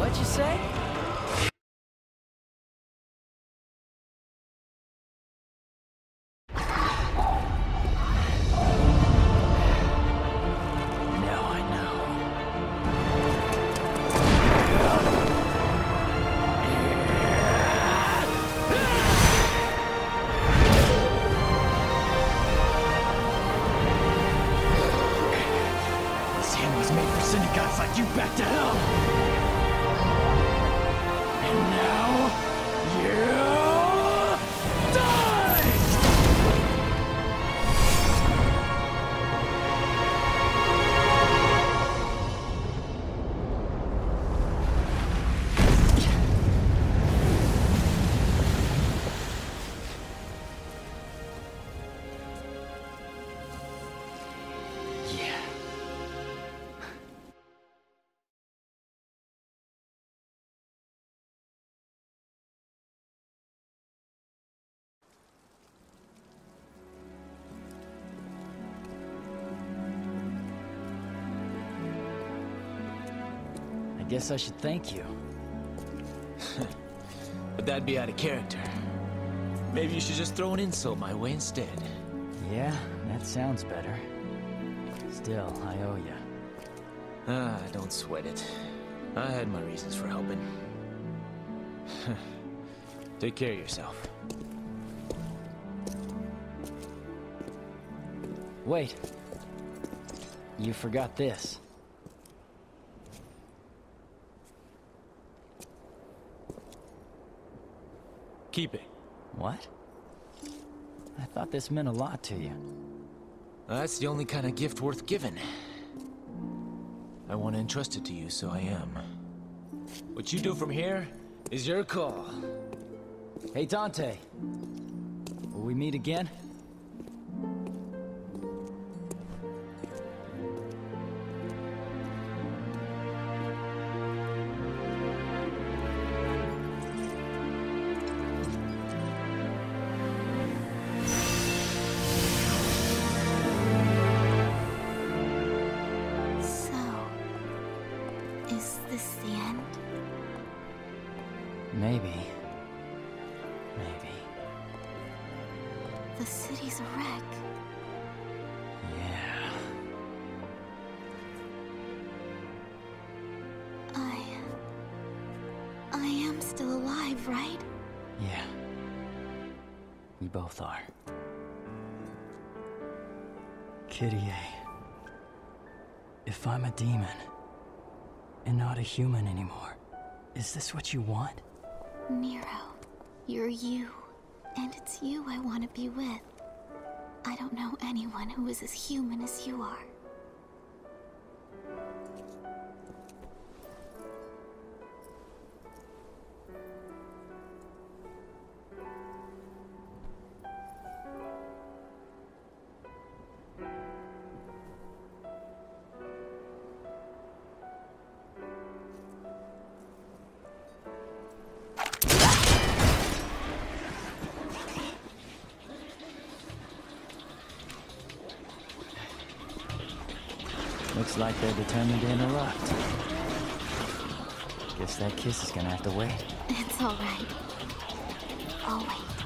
What'd you say? Syndicates like you back to hell! And now, you die! Yeah. I guess I should thank you. But that'd be out of character. Maybe you should just throw an insult my way instead. Yeah, that sounds better. Still, I owe you. Ah, don't sweat it. I had my reasons for helping. Take care of yourself. Wait. You forgot this. Keep it. What? I thought this meant a lot to you. That's the only kind of gift worth giving. I want to entrust it to you, so I am. What you do from here is your call. Hey, Dante. Will we meet again? Is this the end? Maybe. Maybe. The city's a wreck. Yeah. I am still alive, right? Yeah. We both are. Kyrie. If I'm a demon, and not a human anymore, is this what you want? Nero, you're you. And it's you I want to be with. I don't know anyone who is as human as you are. Looks like they're determined to interrupt. Guess that kiss is gonna have to wait. It's all right. I'll wait.